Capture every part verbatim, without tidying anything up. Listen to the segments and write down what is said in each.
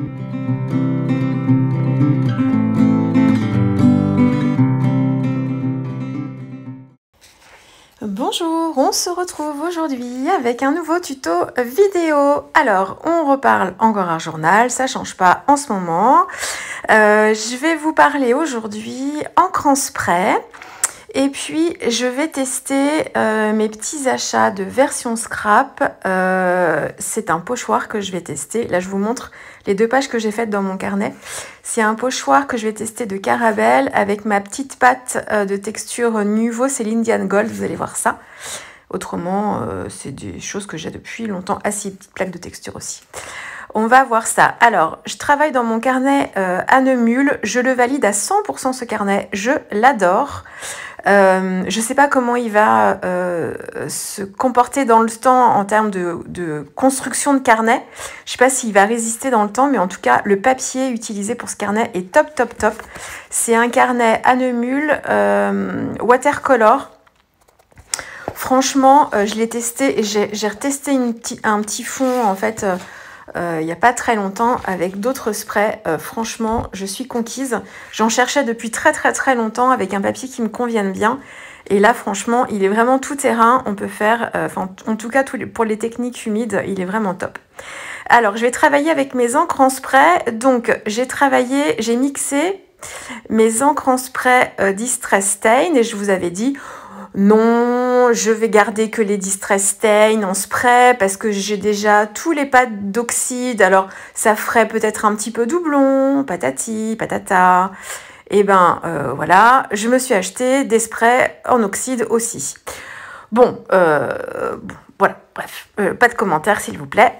Bonjour, on se retrouve aujourd'hui avec un nouveau tuto vidéo. Alors, on reparle encore un journal, ça change pas en ce moment. Euh, je vais vous parler aujourd'hui encre en spray. Et puis, je vais tester euh, mes petits achats de version scrap. Euh, c'est un pochoir que je vais tester. Là, je vous montre les deux pages que j'ai faites dans mon carnet. C'est un pochoir que je vais tester de Caravelle avec ma petite pâte euh, de texture Nuvo. C'est l'Indian Gold, vous allez voir ça. Autrement, euh, c'est des choses que j'ai depuis longtemps. Ah si, petite plaque de texture aussi. On va voir ça. Alors, je travaille dans mon carnet euh, à Neumule. Je le valide à cent pour cent ce carnet. Je l'adore. Euh, je ne sais pas comment il va euh, se comporter dans le temps en termes de, de construction de carnet. Je ne sais pas s'il va résister dans le temps, mais en tout cas, le papier utilisé pour ce carnet est top, top, top. C'est un carnet à Neumule, euh, watercolor. Franchement, euh, je l'ai testé et j'ai retesté une petit, un petit fond en fait euh, euh, il n'y a pas très longtemps avec d'autres sprays. Euh, franchement, je suis conquise. J'en cherchais depuis très très très longtemps avec un papier qui me convienne bien. Et là, franchement, il est vraiment tout terrain. On peut faire, euh, enfin, en tout cas tous les, pour les techniques humides, il est vraiment top. Alors, je vais travailler avec mes encres en spray. Donc, j'ai travaillé, j'ai mixé mes encres en spray euh, Distress Stain et je vous avais dit... Non, je vais garder que les Distress Stain en spray parce que j'ai déjà tous les pads d'oxyde. Alors, ça ferait peut-être un petit peu doublon, patati, patata. Et ben, euh, voilà, je me suis acheté des sprays en oxyde aussi. Bon, euh, bon voilà, bref, euh, pas de commentaires s'il vous plaît.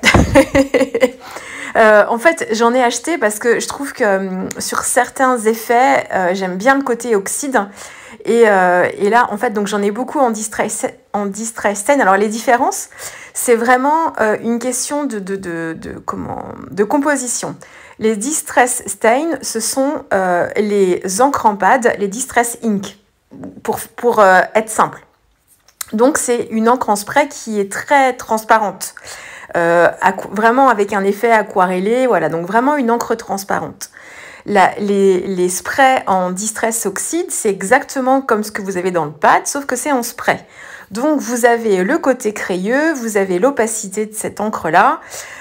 Euh, en fait, j'en ai acheté parce que je trouve que euh, sur certains effets, euh, j'aime bien le côté oxyde. Et, euh, et là, en fait, donc j'en ai beaucoup en Distress, en Distress Stain. Alors, les différences, c'est vraiment euh, une question de, de, de, de, comment, de composition. Les Distress Stain, ce sont euh, les encres en pad, les Distress Ink, pour, pour euh, être simple. Donc, c'est une encre en spray qui est très transparente. Euh, vraiment avec un effet aquarellé, voilà, donc vraiment une encre transparente. La, les, les sprays en Distress Oxide, c'est exactement comme ce que vous avez dans le pad, sauf que c'est en spray. Donc vous avez le côté crayeux, vous avez l'opacité de cette encre-là.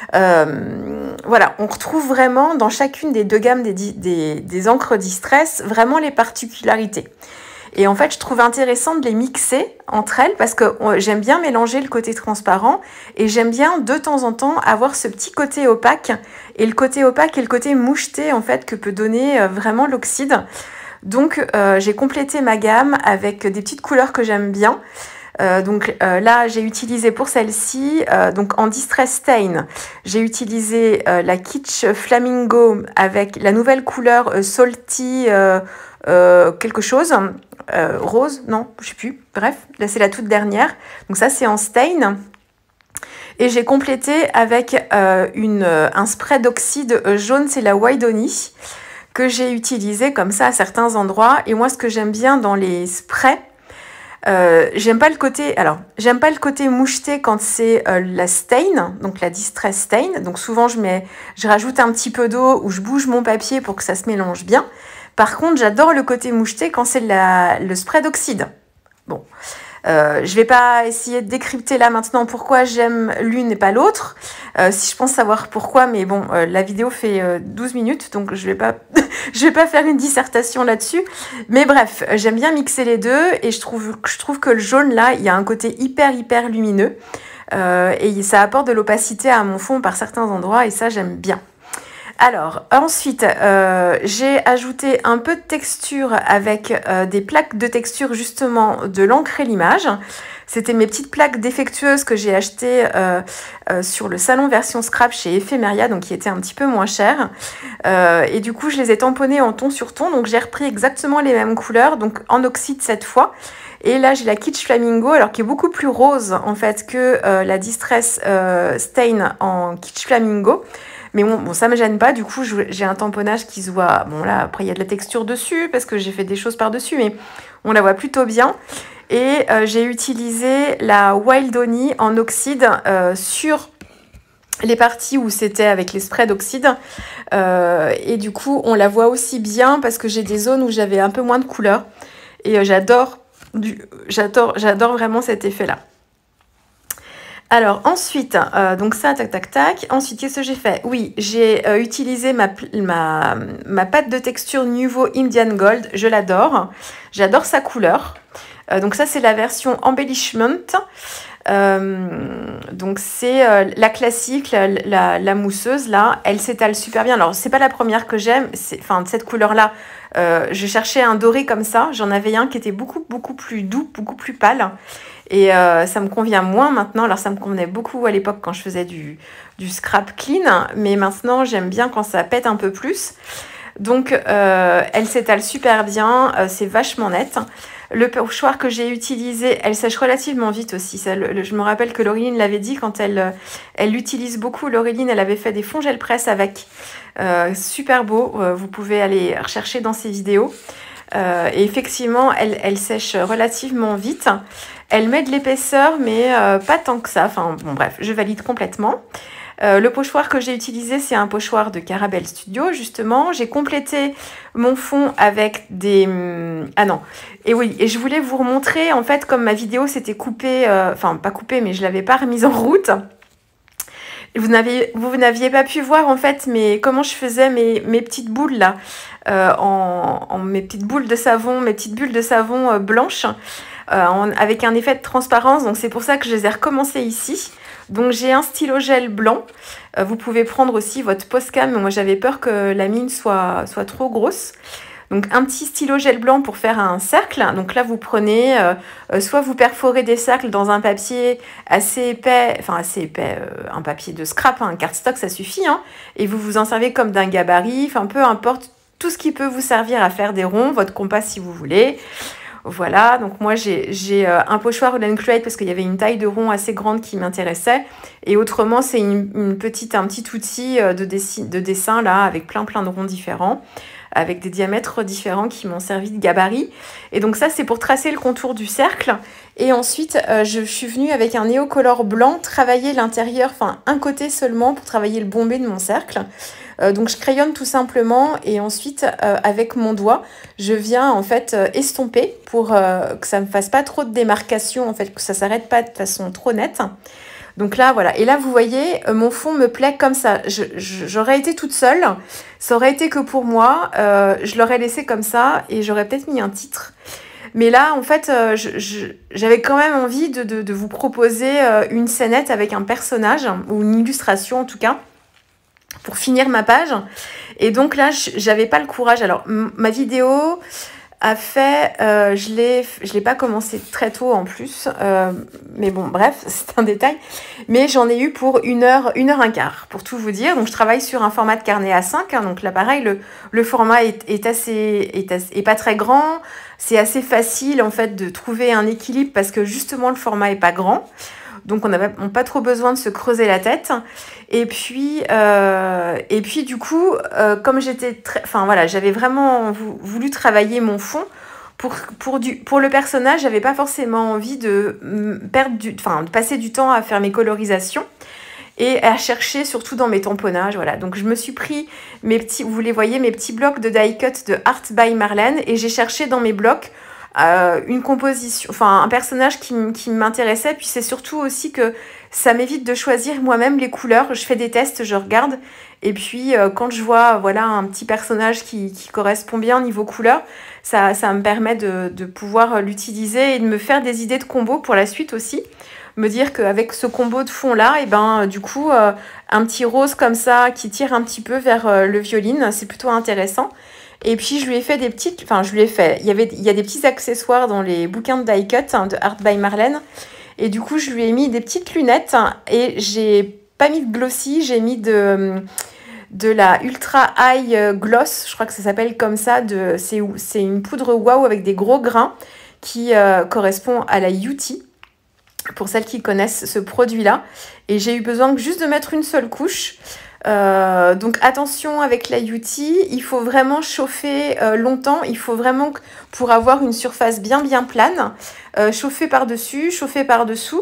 Euh, voilà, on retrouve vraiment dans chacune des deux gammes des, des, des encres Distress, vraiment les particularités. Et en fait, je trouve intéressant de les mixer entre elles parce que j'aime bien mélanger le côté transparent et j'aime bien de temps en temps avoir ce petit côté opaque et le côté opaque et le côté moucheté en fait que peut donner vraiment l'oxyde. Donc, euh, j'ai complété ma gamme avec des petites couleurs que j'aime bien. Euh, donc euh, là, j'ai utilisé pour celle-ci, euh, donc en Distress Stain, j'ai utilisé euh, la Kitsch Flamingo avec la nouvelle couleur euh, Salty euh, euh, quelque chose, euh, rose, non, je sais plus, bref, là c'est la toute dernière. Donc ça c'est en Stain. Et j'ai complété avec euh, une, un spray d'oxyde jaune, c'est la Widoni, que j'ai utilisé comme ça à certains endroits. Et moi, ce que j'aime bien dans les sprays, Euh, j'aime pas le côté, alors j'aime pas le côté moucheté quand c'est euh, la stain, donc la Distress Stain. Donc souvent je mets, je rajoute un petit peu d'eau ou je bouge mon papier pour que ça se mélange bien. Par contre, j'adore le côté moucheté quand c'est le spray d'oxyde. Bon, euh, je vais pas essayer de décrypter là maintenant pourquoi j'aime l'une et pas l'autre. Euh, si je pense savoir pourquoi, mais bon, euh, la vidéo fait euh, douze minutes, donc je vais pas, je vais pas faire une dissertation là-dessus. Mais bref, j'aime bien mixer les deux et je trouve, je trouve que le jaune là, il y a un côté hyper hyper lumineux euh, et ça apporte de l'opacité à mon fond par certains endroits et ça j'aime bien. Alors, ensuite, euh, j'ai ajouté un peu de texture avec euh, des plaques de texture justement de l'encre et l'image. C'était mes petites plaques défectueuses que j'ai achetées euh, euh, sur le salon version scrap chez Ephemeria, donc qui étaient un petit peu moins chères. Euh, et du coup, je les ai tamponnées en ton sur ton, donc j'ai repris exactement les mêmes couleurs, donc en oxyde cette fois. Et là, j'ai la Kitsch Flamingo, alors qui est beaucoup plus rose en fait que euh, la Distress euh, Stain en Kitsch Flamingo. Mais bon, bon, ça me gêne pas, du coup j'ai un tamponnage qui se voit, bon là après il y a de la texture dessus parce que j'ai fait des choses par dessus, mais on la voit plutôt bien. Et euh, j'ai utilisé la Widoni en oxyde euh, sur les parties où c'était avec les sprays d'oxyde. Euh, et du coup, on la voit aussi bien parce que j'ai des zones où j'avais un peu moins de couleur. Et euh, j'adore, j'adore, j'adore vraiment cet effet-là. Alors ensuite, euh, donc ça, tac, tac, tac. Ensuite, qu'est-ce que j'ai fait? Oui, j'ai euh, utilisé ma, ma, ma pâte de texture Nuvo Indian Gold. Je l'adore. J'adore sa couleur. Euh, donc ça, c'est la version Embellishment. Euh, donc c'est euh, la classique, la, la, la mousseuse là, elle s'étale super bien. Alors c'est pas la première que j'aime, enfin de cette couleur là, euh, je cherchais un doré comme ça, j'en avais un qui était beaucoup beaucoup plus doux, beaucoup plus pâle, et euh, ça me convient moins maintenant. Alors ça me convenait beaucoup à l'époque quand je faisais du, du scrap clean, mais maintenant j'aime bien quand ça pète un peu plus. Donc euh, elle s'étale super bien, euh, c'est vachement net. Le pochoir que j'ai utilisé, elle sèche relativement vite aussi. Ça, le, je me rappelle que Laureline l'avait dit quand elle, elle l'utilise beaucoup. Laureline, elle avait fait des fonds gel presse avec. Euh, super beau. Euh, vous pouvez aller rechercher dans ses vidéos. Euh, et effectivement, elle, elle sèche relativement vite. Elle met de l'épaisseur, mais euh, pas tant que ça. Enfin, bon, bref, je valide complètement. Euh, le pochoir que j'ai utilisé, c'est un pochoir de Carabelle Studio, justement. J'ai complété mon fond avec des... Ah non, et oui, et je voulais vous remontrer, en fait, comme ma vidéo s'était coupée, euh, enfin, pas coupée, mais je ne l'avais pas remise en route. Vous n'aviez vous n'aviez pas pu voir, en fait, mes, comment je faisais mes, mes petites boules, là, euh, en, en mes petites boules de savon, mes petites bulles de savon euh, blanches, euh, en, avec un effet de transparence. Donc, c'est pour ça que je les ai recommencées ici. Donc j'ai un stylo gel blanc. Euh, vous pouvez prendre aussi votre Poscam, mais moi j'avais peur que la mine soit, soit trop grosse. Donc un petit stylo gel blanc pour faire un cercle. Donc là vous prenez, euh, euh, soit vous perforez des cercles dans un papier assez épais, enfin assez épais, euh, un papier de scrap, hein, un cardstock ça suffit, hein, et vous vous en servez comme d'un gabarit, enfin peu importe, tout ce qui peut vous servir à faire des ronds, votre compas si vous voulez. Voilà, donc moi j'ai euh, un pochoir Holland Create parce qu'il y avait une taille de rond assez grande qui m'intéressait. Et autrement, c'est une, une petite, un petit outil de, dessin, de dessin là, avec plein plein de ronds différents, avec des diamètres différents qui m'ont servi de gabarit. Et donc ça, c'est pour tracer le contour du cercle. Et ensuite, euh, je suis venue avec un néocolor blanc, travailler l'intérieur, enfin un côté seulement pour travailler le bombé de mon cercle. Euh, donc je crayonne tout simplement et ensuite euh, avec mon doigt je viens en fait euh, estomper pour euh, que ça ne me fasse pas trop de démarcation, en fait que ça s'arrête pas de façon trop nette. Donc là voilà, et là vous voyez euh, mon fond me plaît comme ça. Je, je, j'aurais été toute seule, ça aurait été que pour moi, euh, je l'aurais laissé comme ça et j'aurais peut-être mis un titre. Mais là, en fait, euh, je, je, j'avais quand même envie de, de, de vous proposer euh, une scénette avec un personnage, ou une illustration en tout cas, pour finir ma page. Et donc là, j'avais pas le courage. Alors, ma vidéo a fait... Euh, je l'ai je l'ai pas commencé très tôt en plus. Euh, mais bon, bref, c'est un détail. Mais j'en ai eu pour une heure, une heure un quart, pour tout vous dire. Donc, je travaille sur un format de carnet A cinq. Hein, donc là, pareil, le, le format est, est, assez, est, assez, est pas très grand. C'est assez facile, en fait, de trouver un équilibre parce que, justement, le format est pas grand. Donc, on n'a pas trop besoin de se creuser la tête. Et puis, euh, et puis du coup, euh, comme j'étais très... Enfin, voilà, j'avais vraiment voulu travailler mon fond. Pour, pour, du, pour le personnage, j'avais pas forcément envie de, perdre du, enfin, de passer du temps à faire mes colorisations et à chercher surtout dans mes tamponnages. Voilà. Donc, je me suis pris mes petits... Vous les voyez, mes petits blocs de die cut de Art by Marlène. Et j'ai cherché dans mes blocs Euh, une composition, enfin un personnage qui, qui m'intéressait. Puis c'est surtout aussi que ça m'évite de choisir moi-même les couleurs. Je fais des tests, je regarde, et puis euh, quand je vois voilà un petit personnage qui, qui correspond bien au niveau couleur, ça, ça me permet de, de pouvoir l'utiliser et de me faire des idées de combos pour la suite aussi. Me dire qu'avec ce combo de fond là, et ben du coup euh, un petit rose comme ça qui tire un petit peu vers euh, le violine, c'est plutôt intéressant. Et puis, je lui ai fait des petites... Enfin, je lui ai fait... Il y, avait, il y a des petits accessoires dans les bouquins de die cut, hein, de Art by Marlène. Et du coup, je lui ai mis des petites lunettes. Hein, et j'ai pas mis de glossy, j'ai mis de, de la Ultra High Gloss. Je crois que ça s'appelle comme ça. De, c'est, c'est une poudre wow avec des gros grains qui euh, correspond à la Beauty, pour celles qui connaissent ce produit-là. Et j'ai eu besoin juste de mettre une seule couche. Euh, donc attention avec la Beauty, il faut vraiment chauffer euh, longtemps, il faut vraiment que, pour avoir une surface bien bien plane, euh, chauffer par-dessus, chauffer par-dessous,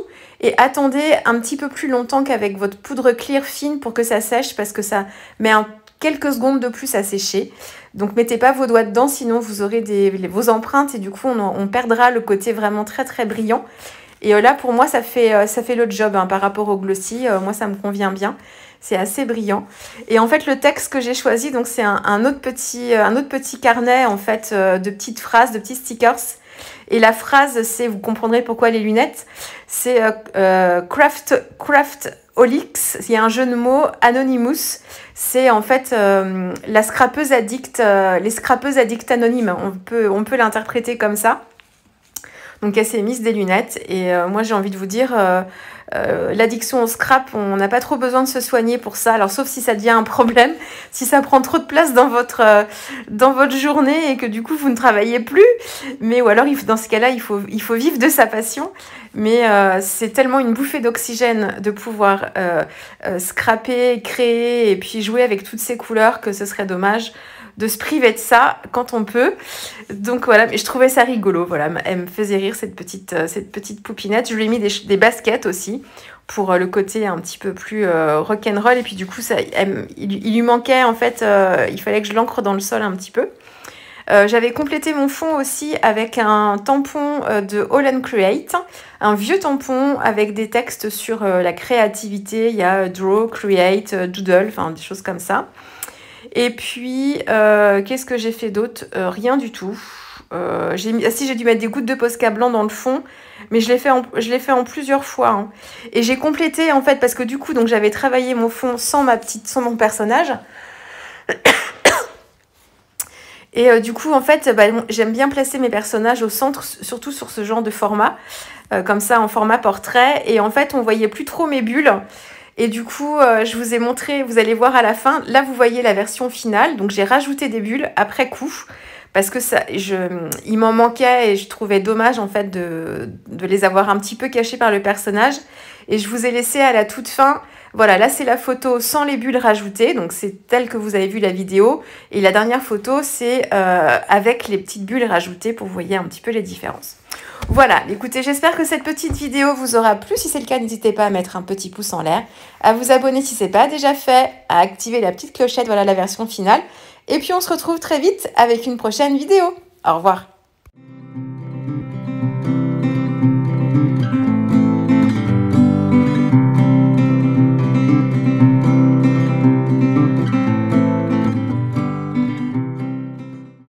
Et attendez un petit peu plus longtemps qu'avec votre poudre clear fine pour que ça sèche, parce que ça met un, quelques secondes de plus à sécher. Donc mettez pas vos doigts dedans, sinon vous aurez des, vos empreintes et du coup on, on perdra le côté vraiment très très brillant. Et là pour moi ça fait, ça fait le job hein, par rapport au glossy, moi ça me convient bien. C'est assez brillant. Et en fait, le texte que j'ai choisi, donc c'est un, un, autre petit, un autre petit carnet en fait euh, de petites phrases, de petits stickers. Et la phrase, c'est, vous comprendrez pourquoi les lunettes, c'est euh, euh, Craft, Craftolix. Il y a un jeu de mots, Anonymous. C'est en fait euh, la scrapeuse addict, euh, les scrapeuses addictes anonymes. On peut, on peut l'interpréter comme ça. Donc elle s'est mise des lunettes. Et euh, moi, j'ai envie de vous dire... Euh, Euh, l'addiction au scrap, on n'a pas trop besoin de se soigner pour ça, alors sauf si ça devient un problème, si ça prend trop de place dans votre, euh, dans votre journée et que du coup vous ne travaillez plus, mais ou alors il, dans ce cas-là il faut, il faut vivre de sa passion, mais euh, c'est tellement une bouffée d'oxygène de pouvoir euh, euh, scraper, créer et puis jouer avec toutes ces couleurs que ce serait dommage de se priver de ça quand on peut. Donc voilà, mais je trouvais ça rigolo. Voilà, elle me faisait rire cette petite, euh, cette petite poupinette. Je lui ai mis des, des baskets aussi pour euh, le côté un petit peu plus euh, rock'n'roll. Et puis du coup, ça, elle, il, il lui manquait en fait, euh, il fallait que je l'ancre dans le sol un petit peu. Euh, J'avais complété mon fond aussi avec un tampon euh, de All and Create, un vieux tampon avec des textes sur euh, la créativité. Il y a Draw, Create, euh, Doodle, enfin des choses comme ça. Et puis, euh, qu'est-ce que j'ai fait d'autre? euh, Rien du tout. Euh, j'ai mis, ah, si, j'ai dû mettre des gouttes de Posca blanc dans le fond, mais je l'ai fait, en, je l'ai fait en plusieurs fois. Hein. Et j'ai complété, en fait, parce que du coup, donc j'avais travaillé mon fond sans, ma petite, sans mon personnage. Et euh, du coup, en fait, bah, j'aime bien placer mes personnages au centre, surtout sur ce genre de format, euh, comme ça, en format portrait. Et en fait, on voyait plus trop mes bulles. Et du coup, euh, je vous ai montré, vous allez voir à la fin, là vous voyez la version finale, donc j'ai rajouté des bulles après coup, parce que ça, je, il m'en manquait et je trouvais dommage en fait de, de les avoir un petit peu cachées par le personnage. Et je vous ai laissé à la toute fin, voilà, là c'est la photo sans les bulles rajoutées, donc c'est telle que vous avez vu la vidéo. Et la dernière photo, c'est euh, avec les petites bulles rajoutées pour vous voyez un petit peu les différences. Voilà, écoutez, j'espère que cette petite vidéo vous aura plu. Si c'est le cas, n'hésitez pas à mettre un petit pouce en l'air, à vous abonner si ce n'est pas déjà fait, à activer la petite clochette, voilà la version finale. Et puis on se retrouve très vite avec une prochaine vidéo. Au revoir.